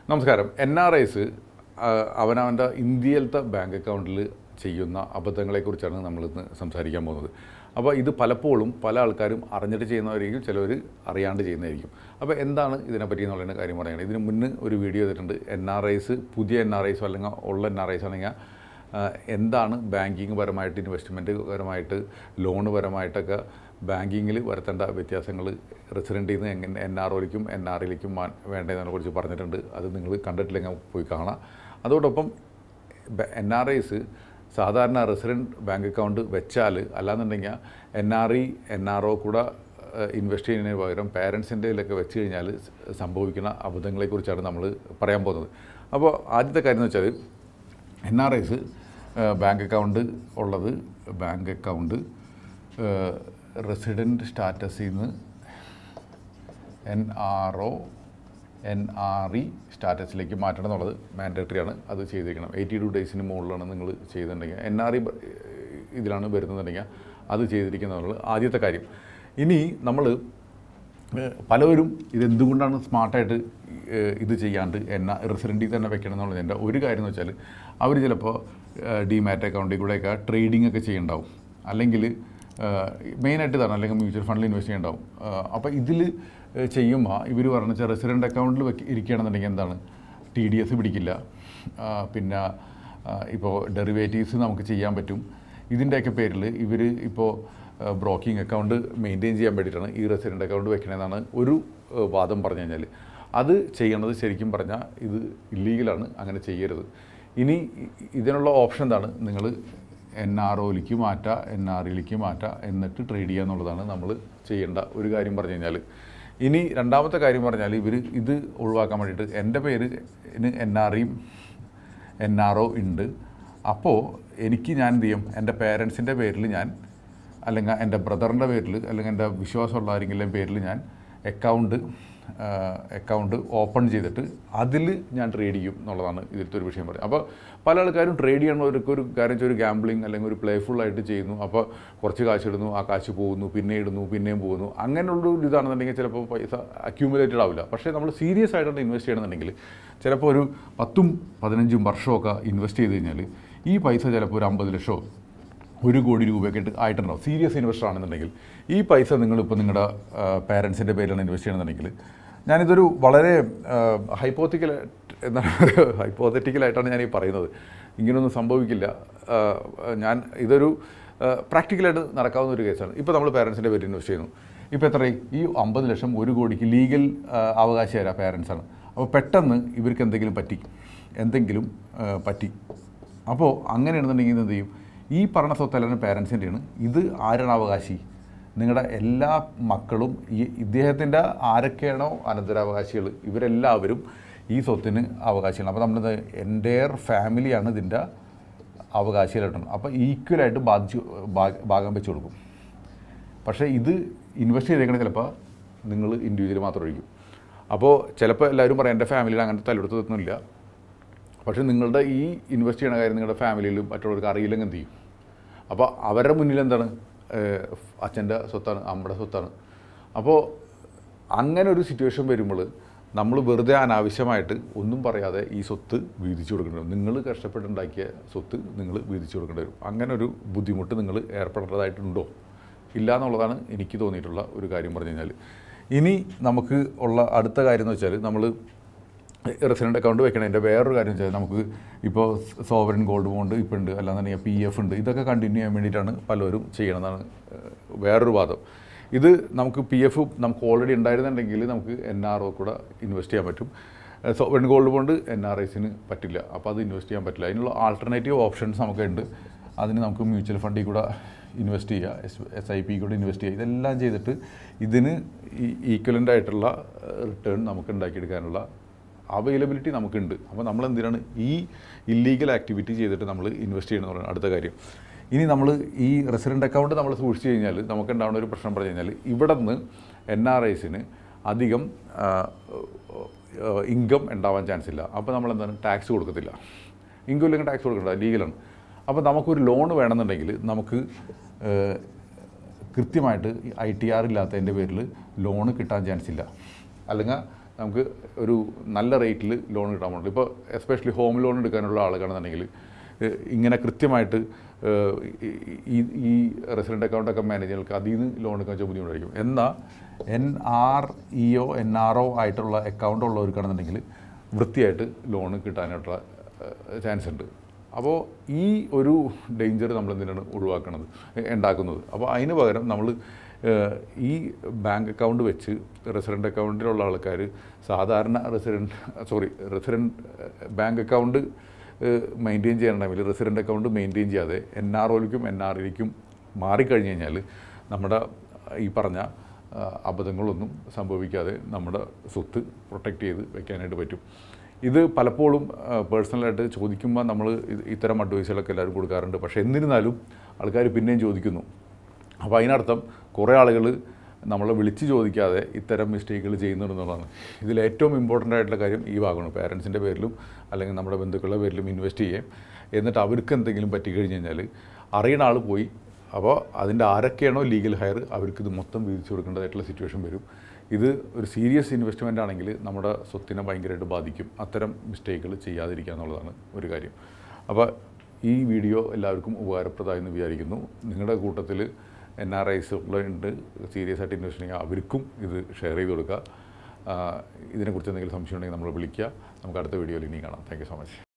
നമസ്കാരം. NRIs അവനവൻ്റെ ഇന്ത്യയിലത്തെ bank അക്കൗണ്ടിൽ ചെയ്യുന്ന അബദ്ധങ്ങളെക്കുറിച്ചാണ് നമ്മളിന്ന് സംസാരിക്കാൻ പോകുന്നത്. അപ്പോൾ ഇത് പലപ്പോഴും പല ആൾക്കാരും അറിഞ്ഞിട്ട് ചെയ്യുന്നവരായിരിക്കും, ചിലവർ അറിയാണ്ട് ചെയ്യുന്നതായിരിക്കും. അപ്പോൾ എന്താണ് ഇതിനെപ്പറ്റി എന്നുള്ള കാര്യം പറയുന്നത്. ഇതിന് മുന്നേ ഒരു വീഡിയോ ചെയ്തിട്ടുണ്ട്. NRIs, പുതിയ NRIs അല്ലെങ്കിൽ ഉള്ള NRIs ആണെങ്കിൽ എന്താണ് ബാങ്കിങ് പരമായിട്ട്, ഇൻവെസ്റ്റ്മെൻറ്റ് പരമായിട്ട്, ലോണ് പരമായിട്ടൊക്കെ ബാങ്കിങ്ങിൽ വരുത്തേണ്ട വ്യത്യാസങ്ങൾ റെസിഡൻറ്റിൽ നിന്ന് എങ്ങനെ NROയിലേക്കും NRIയിലേക്കും വേണ്ടതിനെക്കുറിച്ച് പറഞ്ഞിട്ടുണ്ട്. അത് നിങ്ങൾ കണ്ടിട്ടില്ലെങ്കിൽ പോയി കാണാം. അതോടൊപ്പം NRIs സാധാരണ റെസിഡൻറ്റ് ബാങ്ക് അക്കൗണ്ട് വെച്ചാൽ, അല്ലാന്നുണ്ടെങ്കിൽ NRI NRO കൂടെ ഇൻവെസ്റ്റ് ചെയ്യുന്നതിന് പകരം പേരൻസിൻ്റെ ഇതിലൊക്കെ വെച്ച് കഴിഞ്ഞാൽ സംഭവിക്കുന്ന അബദ്ധങ്ങളെക്കുറിച്ചാണ് നമ്മൾ പറയാൻ പോകുന്നത്. അപ്പോൾ ആദ്യത്തെ കാര്യം എന്ന് വെച്ചാൽ, NRIs ബാങ്ക് അക്കൗണ്ട് ഉള്ളത് ബാങ്ക് അക്കൗണ്ട് റെസിഡൻറ്റ് സ്റ്റാറ്റസിൽ നിന്ന് NRO NRI സ്റ്റാറ്റസിലേക്ക് മാറ്റണം എന്നുള്ളത് മാൻഡേറ്ററി ആണ്. അത് ചെയ്തിരിക്കണം. 82 ഡേയ്സിന് മുകളിലാണ് നിങ്ങൾ ചെയ്തിട്ടുണ്ടെങ്കിൽ, NRI ഇതിലാണ് വരുന്നതെന്നുണ്ടെങ്കിൽ അത് ചെയ്തിരിക്കുന്നതാണ് ആദ്യത്തെ കാര്യം. ഇനി നമ്മൾ പലവരും ഇതെന്തുകൊണ്ടാണ് സ്മാർട്ടായിട്ട് ഇത് ചെയ്യാണ്ട് റെസിഡൻറ്റിൽ തന്നെ വെക്കണം എന്നുള്ളതിൻ്റെ ഒരു കാര്യം എന്ന് വെച്ചാൽ, അവർ ചിലപ്പോൾ ഡിമാറ്റ് അക്കൗണ്ടിൽ കൂടെയൊക്കെ ട്രേഡിംഗ് ഒക്കെ ചെയ്യുന്നുണ്ടാവും, അല്ലെങ്കിൽ മെയിനായിട്ട് ഇതാണ്, അല്ലെങ്കിൽ മ്യൂച്വൽ ഫണ്ടിൽ ഇൻവെസ്റ്റ് ചെയ്യുന്നുണ്ടാവും. അപ്പോൾ ഇതിൽ ചെയ്യുമ്പോൾ ഇവർ പറഞ്ഞ വെച്ചാൽ റെസിഡൻറ്റ് അക്കൗണ്ടിൽ ഇരിക്കുകയാണെന്നുണ്ടെങ്കിൽ എന്താണ്, TDS പിടിക്കില്ല, പിന്നെ ഇപ്പോൾ ഡെറിവേറ്റീവ്സ് നമുക്ക് ചെയ്യാൻ പറ്റും. ഇതിൻ്റെയൊക്കെ പേരിൽ ഇവർ ഇപ്പോൾ ബ്രോക്കിംഗ് അക്കൗണ്ട് മെയിൻറ്റെയിൻ ചെയ്യാൻ വേണ്ടിയിട്ടാണ് ഈ റെസിഡൻറ്റ് അക്കൗണ്ട് വെക്കണമെന്നാണ് ഒരു വാദം പറഞ്ഞു കഴിഞ്ഞാൽ. അത് ചെയ്യണത് ശരിക്കും പറഞ്ഞാൽ ഇത് ഇല്ലീഗലാണ്, അങ്ങനെ ചെയ്യരുത്. ഇനി ഇതിനുള്ള ഓപ്ഷൻ എന്താണ്, നിങ്ങൾ NROയിലേക്ക് മാറ്റുക, NRIയിലേക്ക് മാറ്റുക, എന്നിട്ട് ട്രേഡ് ചെയ്യുക എന്നുള്ളതാണ് നമ്മൾ ചെയ്യേണ്ട ഒരു കാര്യം പറഞ്ഞു കഴിഞ്ഞാൽ. ഇനി രണ്ടാമത്തെ കാര്യം പറഞ്ഞാൽ, ഇവർ ഇത് ഒഴിവാക്കാൻ വേണ്ടിയിട്ട് എൻ്റെ പേരിന് NRIയും NRO ഉണ്ട്. അപ്പോൾ എനിക്ക് ഞാൻ എന്ത് ചെയ്യും, എൻ്റെ പേരൻസിൻ്റെ പേരിൽ ഞാൻ, അല്ലെങ്കിൽ എൻ്റെ ബ്രദറിൻ്റെ പേരിൽ, അല്ലെങ്കിൽ എൻ്റെ വിശ്വാസമുള്ള ആരെങ്കിലും പേരിൽ ഞാൻ അക്കൗണ്ട് ഓപ്പൺ ചെയ്തിട്ട് അതിൽ ഞാൻ ട്രേഡ് ചെയ്യും എന്നുള്ളതാണ് ഇതിലത്തെ ഒരു വിഷയം പറയുന്നത്. അപ്പോൾ പല ആൾക്കാരും ട്രേഡ് ചെയ്യണവർക്ക് ഒരു കാര്യം, ഒരു ഗാംബ്ലിങ് അല്ലെങ്കിൽ ഒരു പ്ലേഫുള്ളായിട്ട് ചെയ്യുന്നു. അപ്പോൾ കുറച്ച് കാശ് ഇടുന്നു, ആ കാശ് പോകുന്നു, പിന്നെ ഇടുന്നു, പിന്നെയും പോകുന്നു. അങ്ങനെയുള്ളൊരു ഇതാണെന്നുണ്ടെങ്കിൽ ചിലപ്പോൾ പൈസ അക്യൂമുലേറ്റഡ് ആവില്ല. പക്ഷേ നമ്മൾ സീരിയസ് ആയിട്ടാണ് ഇൻവെസ്റ്റ് ചെയ്യണമെന്നുണ്ടെങ്കിൽ ചിലപ്പോൾ ഒരു 10-15 വർഷമൊക്കെ ഇൻവെസ്റ്റ് ചെയ്ത് കഴിഞ്ഞാൽ ഈ പൈസ ചിലപ്പോൾ ഒരു 50 ലക്ഷമോ 1 കോടി രൂപയൊക്കെ ആയിട്ടുണ്ടാവും. സീരിയസ് ഇൻവെസ്റ്റർ ആണെന്നുണ്ടെങ്കിൽ ഈ പൈസ നിങ്ങളിപ്പോൾ നിങ്ങളുടെ പേരൻസിൻ്റെ പേരിലാണ് ഇൻവെസ്റ്റ് ചെയ്യണമെന്നുണ്ടെങ്കിൽ, ഞാനിതൊരു വളരെ ഹൈപ്പോത്തറ്റിക്കലായിട്ടാണ് ഞാൻ ഈ പറയുന്നത്. ഇങ്ങനെയൊന്നും സംഭവിക്കില്ല. ഇതൊരു പ്രാക്ടിക്കലായിട്ട് നടക്കാവുന്ന ഒരു കേസാണ്. ഇപ്പോൾ നമ്മൾ പേരൻസിൻ്റെ പേരിൽ ഇൻവെസ്റ്റ് ചെയ്യുന്നു. ഇപ്പോൾ എത്രയും ഈ 50 ലക്ഷം 1 കോടിക്ക് ലീഗൽ അവകാശിയായ പേരൻസാണ്. അപ്പോൾ പെട്ടെന്ന് ഇവർക്ക് എന്തെങ്കിലും പറ്റി. അപ്പോൾ അങ്ങനെയാണെന്നുണ്ടെങ്കിൽ എന്ത് ചെയ്യും, ഈ പറഞ്ഞ സ്വത്തെല്ലാം പേരൻസിൻ്റെയാണ്. ഇത് ആരാണ് അവകാശി? നിങ്ങളുടെ എല്ലാ മക്കളും, ഇദ്ദേഹത്തിൻ്റെ ആരൊക്കെയാണോ അനന്തരാവകാശികൾ, ഇവരെല്ലാവരും ഈ സ്വത്തിന് അവകാശികളാണ്. അപ്പോൾ നമ്മൾ എൻ്റയർ ഫാമിലിയാണ് ഇതിൻ്റെ അവകാശികളായിട്ടാണ്. അപ്പോൾ ഈക്വലായിട്ട് ഭാഗം വെച്ച് കൊടുക്കും. പക്ഷേ ഇത് ഇൻവെസ്റ്റ് ചെയ്തേക്കണേ ചിലപ്പോൾ നിങ്ങൾ ഇൻഡിവിജ്വൽ മാത്രം ഒഴിക്കും. അപ്പോൾ ചിലപ്പോൾ എല്ലാവരും പറയും എൻ്റെ ഫാമിലിയിൽ അങ്ങനത്തെ തലയെടുത്തൊന്നുമില്ല. പക്ഷേ നിങ്ങളുടെ ഈ ഇൻവെസ്റ്റ് ചെയ്യണ കാര്യം നിങ്ങളുടെ ഫാമിലിയിലും മറ്റുള്ളവർക്ക് അറിയില്ലെങ്കിൽ എന്ത് ചെയ്യും? അപ്പോൾ അവരുടെ മുന്നിൽ എന്താണ്, അച്ഛൻ്റെ സ്വത്താണ്, അമ്മയുടെ സ്വത്താണ്. അപ്പോൾ അങ്ങനെ ഒരു സിറ്റുവേഷൻ വരുമ്പോൾ നമ്മൾ വെറുതെ അനാവശ്യമായിട്ട് ഒന്നും പറയാതെ ഈ സ്വത്ത് വീതിച്ചു കൊടുക്കേണ്ടി വരും. നിങ്ങൾ കഷ്ടപ്പെട്ടുണ്ടാക്കിയ സ്വത്ത് നിങ്ങൾ വീതിച്ചു കൊടുക്കേണ്ടി വരും. അങ്ങനെ ഒരു ബുദ്ധിമുട്ട് നിങ്ങൾ ഏർപ്പെടേണ്ടതായിട്ടുണ്ടോ? ഇല്ല എന്നുള്ളതാണ് എനിക്ക് തോന്നിയിട്ടുള്ള ഒരു കാര്യം പറഞ്ഞു കഴിഞ്ഞാൽ. ഇനി നമുക്ക് ഉള്ള അടുത്ത കാര്യം എന്ന് വെച്ചാൽ, നമ്മൾ റെസിഡൻറ്റ് അക്കൗണ്ട് വെക്കണതിൻ്റെ വേറൊരു കാര്യം വെച്ചാൽ, നമുക്ക് ഇപ്പോൾ സോവറിൻ ഗോൾഡ് ബോണ്ട് ഇപ്പോൾ ഉണ്ട്, അല്ലാന്നുണ്ടെങ്കിൽ PF ഉണ്ട്. ഇതൊക്കെ കണ്ടിന്യൂ ചെയ്യാൻ വേണ്ടിയിട്ടാണ് പലരും ചെയ്യണമെന്നാണ് വേറൊരു വാദം. ഇത് നമുക്ക് PF നമുക്ക് ഓൾറെഡി ഉണ്ടായിരുന്നുണ്ടെങ്കിൽ നമുക്ക് NRO കൂടെ ഇൻവെസ്റ്റ് ചെയ്യാൻ പറ്റും. സോവറിൻ ഗോൾഡ് ബോണ്ട് NRIസിന് പറ്റില്ല. അപ്പോൾ അത് ഇൻവെസ്റ്റ് ചെയ്യാൻ പറ്റില്ല. അതിനുള്ള ആൾട്ടർനേറ്റീവ് ഓപ്ഷൻസ് നമുക്കുണ്ട്. അതിന് നമുക്ക് മ്യൂച്വൽ ഫണ്ടിൽ കൂടെ ഇൻവെസ്റ്റ് ചെയ്യുക, SIP കൂടെ ഇൻവെസ്റ്റ് ചെയ്യുക. ഇതെല്ലാം ചെയ്തിട്ട് ഇതിന് ഈക്വലൻ്റ് ആയിട്ടുള്ള റിട്ടേൺ നമുക്ക് ഉണ്ടാക്കിയെടുക്കാനുള്ള അവൈലബിലിറ്റി നമുക്കുണ്ട്. അപ്പോൾ നമ്മൾ എന്തിനാണ് ഈ ഇല്ലീഗൽ ആക്ടിവിറ്റി ചെയ്തിട്ട് നമ്മൾ ഇൻവെസ്റ്റ് ചെയ്യണമെന്ന് അടുത്ത കാര്യം. ഇനി നമ്മൾ ഈ റെസിഡൻറ്റ് അക്കൗണ്ട് നമ്മൾ സൂക്ഷിച്ച് കഴിഞ്ഞാൽ നമുക്ക് ഉണ്ടാകുന്ന ഒരു പ്രശ്നം പറഞ്ഞു കഴിഞ്ഞാൽ, ഇവിടെ നിന്ന് NRIസിന് അധികം ഇൻകം ഉണ്ടാവാൻ ചാൻസ് ഇല്ല. അപ്പോൾ നമ്മൾ എന്താണ്, ടാക്സ് കൊടുക്കത്തില്ല. ഇൻകം ഇല്ലെങ്കിൽ ടാക്സ് കൊടുക്കണ്ട, ലീഗലാണ്. അപ്പോൾ നമുക്കൊരു ലോൺ വേണമെന്നുണ്ടെങ്കിൽ നമുക്ക് കൃത്യമായിട്ട് ITR ഇല്ലാത്തതിൻ്റെ പേരിൽ ലോണ് കിട്ടാൻ ചാൻസ് ഇല്ല. അല്ലെങ്കിൽ നമുക്ക് ഒരു നല്ല റേറ്റിൽ ലോൺ കിട്ടാൻ പറ്റുള്ളൂ. ഇപ്പോൾ എസ്പെഷ്യലി ഹോം ലോൺ എടുക്കാനുള്ള ആളുകളാണെന്നുണ്ടെങ്കിൽ ഇങ്ങനെ കൃത്യമായിട്ട് ഈ റെസിഡൻ്റ് അക്കൗണ്ടൊക്കെ മാനേജർക്ക് അതിൽ നിന്ന് ലോൺ എടുക്കാൻ വെച്ചാൽ ബുദ്ധിമുട്ടായിരിക്കും. എന്നാൽ NRIO NRO ആയിട്ടുള്ള അക്കൗണ്ട് ഉള്ളവർക്കാണെന്നുണ്ടെങ്കിൽ വൃത്തിയായിട്ട് ലോൺ കിട്ടാനായിട്ടുള്ള ചാൻസ് ഉണ്ട്. അപ്പോൾ ഈ ഒരു ഡേഞ്ചർ നമ്മൾ എന്തിനാണ് ഉണ്ടാക്കുന്നത്. അപ്പോൾ അതിന് പകരം നമ്മൾ ഈ ബാങ്ക് അക്കൗണ്ട് വെച്ച് റെസിഡൻ്റ് അക്കൗണ്ടിലുള്ള ആൾക്കാർ സാധാരണ റെസിഡൻ്റ് ബാങ്ക് അക്കൗണ്ട് മെയിൻറ്റെയിൻ ചെയ്യാൻ ടൈമിൽ റെസിഡൻ്റ് അക്കൗണ്ട് മെയിൻറ്റെയിൻ ചെയ്യാതെ NROയിലേക്കും NRIയിലേക്കും മാറിക്കഴിഞ്ഞ് കഴിഞ്ഞാൽ നമ്മുടെ ഈ പറഞ്ഞ അബദ്ധങ്ങളൊന്നും സംഭവിക്കാതെ നമ്മുടെ സ്വത്ത് പ്രൊട്ടക്റ്റ് ചെയ്ത് വെക്കാനായിട്ട് പറ്റും. ഇത് പലപ്പോഴും പേഴ്സണലായിട്ട് ചോദിക്കുമ്പോൾ നമ്മൾ ഇത്തരം അഡ്വൈസുകളൊക്കെ എല്ലാവരും കൊടുക്കാറുണ്ട്. പക്ഷേ എന്നിരുന്നാലും ആൾക്കാർ പിന്നെയും ചോദിക്കുന്നു. അപ്പോൾ അതിനർത്ഥം കുറേ ആളുകൾ നമ്മളെ വിളിച്ച് ചോദിക്കാതെ ഇത്തരം മിസ്റ്റേക്കുകൾ ചെയ്യുന്നുണ്ടെന്നുള്ളതാണ്. ഇതിലേറ്റവും ഇമ്പോർട്ടൻ്റ് ആയിട്ടുള്ള കാര്യം ഈ ഭാഗമാണ്. പാരൻസിൻ്റെ പേരിലും അല്ലെങ്കിൽ നമ്മുടെ ബന്ധുക്കളുടെ പേരിലും ഇൻവെസ്റ്റ് ചെയ്യാം. എന്നിട്ട് അവർക്ക് എന്തെങ്കിലും പറ്റിക്കഴിഞ്ഞ് കഴിഞ്ഞാൽ അറിയുന്ന ആൾ പോയി, അപ്പോൾ അതിൻ്റെ ആരൊക്കെയാണോ ലീഗൽ ഹയർ അവർക്കിത് മൊത്തം വീതിച്ചു കൊടുക്കേണ്ടതായിട്ടുള്ള സിറ്റുവേഷൻ വരും. ഇത് ഒരു സീരിയസ് ഇൻവെസ്റ്റ്മെൻ്റ് ആണെങ്കിൽ നമ്മുടെ സ്വത്തിനെ ഭയങ്കരമായിട്ട് ബാധിക്കും. അത്തരം മിസ്റ്റേക്കുകൾ ചെയ്യാതിരിക്കുക എന്നുള്ളതാണ് ഒരു കാര്യം. അപ്പോൾ ഈ വീഡിയോ എല്ലാവർക്കും ഉപകാരപ്രദമായി എന്ന് വിചാരിക്കുന്നു. നിങ്ങളുടെ കൂട്ടത്തിൽ NRIs ഉണ്ട്, സീരിയസ് ആയിട്ട് ഇൻവെസ്റ്റ് ചെയ്യുക, അവർക്കും ഇത് ഷെയർ ചെയ്ത് കൊടുക്കുക. ഇതിനെക്കുറിച്ച് എന്തെങ്കിലും സംശയം ഉണ്ടെങ്കിൽ നമ്മൾ വിളിക്കുക. നമുക്ക് അടുത്ത വീഡിയോയിൽ ഇനി കാണാം. Thank you so much.